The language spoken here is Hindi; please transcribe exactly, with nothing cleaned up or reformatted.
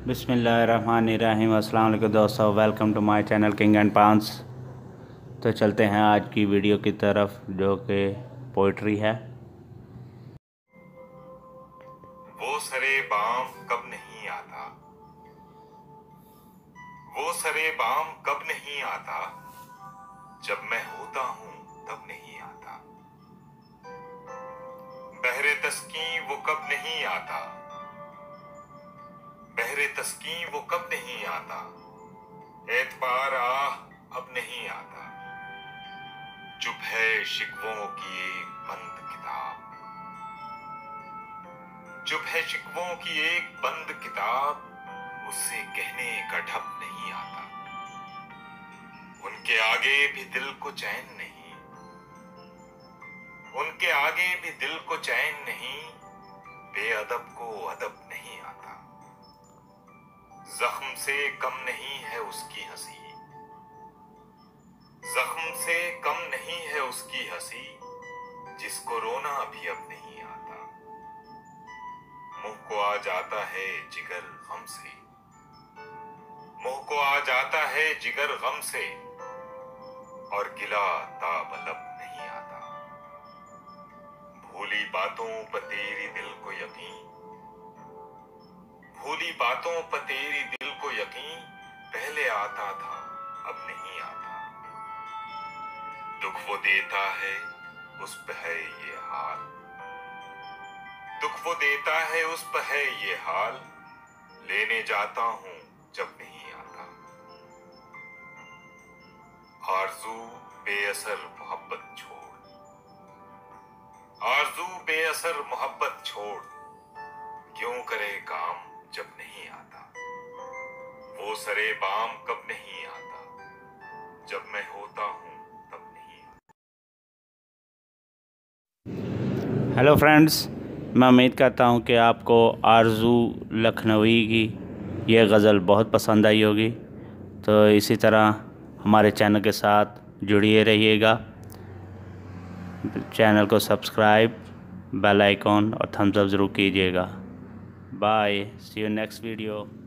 बिस्मिल्लाहिर्रहमानिर्रहीम। अस्सलाम वालेकुम दोस्तों, welcome to my channel king and पांस। तो चलते हैं आज की वीडियो की तरफ, जो कि पोइट्री है। वो सरे बाम कब नहीं आता, वो सरे बाम कब नहीं आता, जब मैं होता हूं तब नहीं आता। बहरे तस्कीं वो कब नहीं आता, बहरे तस्कीं वो कब नहीं आता, एतबार आह अब नहीं आता। चुप है शिकवों की एक बंद किताब, चुप है शिकवों की एक बंद किताब, उससे कहने का ढप नहीं आता। उनके आगे भी दिल को चैन नहीं, उनके आगे भी दिल को चैन नहीं, बेअदब को अदब नहीं आता। जख्म से कम नहीं है उसकी हंसी, जख्म से कम नहीं है उसकी हंसी, जिसको रोना भी अब नहीं आता। मुंह को आ जाता है जिगर गम से, मुंह को आ जाता है जिगर गम से, और गिला ताबलब नहीं आता। भूली बातों पर तेरी दिल को यकीन, भूली बातों पर तेरी दिल को यकीन, पहले आता था अब नहीं आता। दुख वो देता है उस पे है ये हाल, दुख वो देता है उस पे है ये हाल, लेने जाता हूं जब नहीं आता। आरज़ू बेअसर मोहब्बत छोड़, आरज़ू बेअसर मोहब्बत छोड़, क्यों करे काम जब नहीं आता। वो सरे बाम कब नहीं आता, जब मैं होता हूं तब नहीं आता। हेलो फ्रेंड्स, मैं उम्मीद करता हूं कि आपको आरज़ू लखनवी की ये गज़ल बहुत पसंद आई होगी। तो इसी तरह हमारे चैनल के साथ जुड़िए रहिएगा। चैनल को सब्सक्राइब, बेल आइकॉन और थम्स अप ज़रूर कीजिएगा। Bye, see you next video.